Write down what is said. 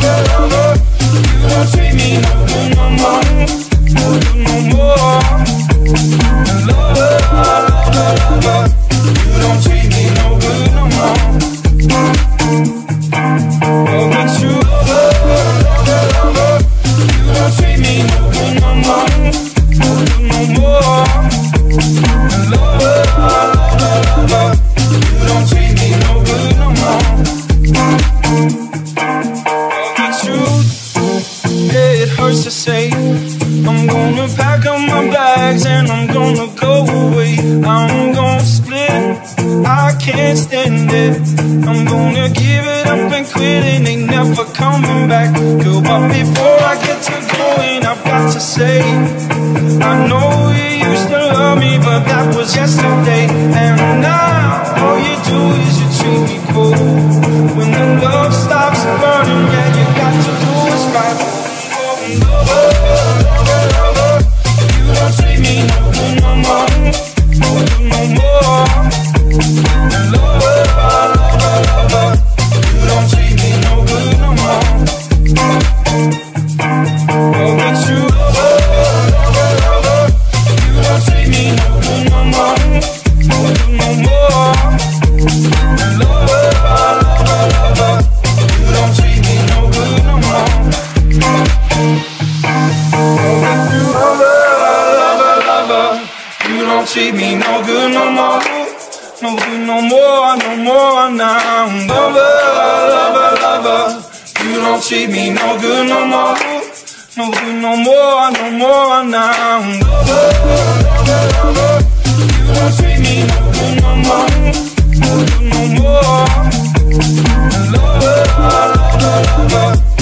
You don't treat me no good no more, no good no more. Lover, you don't treat me no good no more. Oh, but you lover, you don't treat me no good no more, no good no more. Lover, you don't treat me no good no more. Yeah, it hurts to say I'm gonna pack up my bags and I'm gonna go away. I'm gonna split, I can't stand it. I'm gonna give it up and quit and ain't never coming back. Girl, but before I get to going, I've got to say I know you used to love me, but that was yesterday. And now all you do is you treat me cold. When the love stops burning, yeah, you got to do what's right. You don't treat me no good no more, no good no more. Lover, you don't treat me no good no more. Oh, but you lover, you don't treat me no good no more, no good no more. Lover, you don't treat me no good no more. You don't treat me no good no more, no good no more, no more now. Lover, you don't treat me no good no more, no good no more, no more now. Lover, you don't treat me no good no more, no good no more. Lover,